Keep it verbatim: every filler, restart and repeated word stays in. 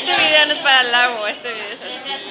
Este video no es para el lago, este video es así.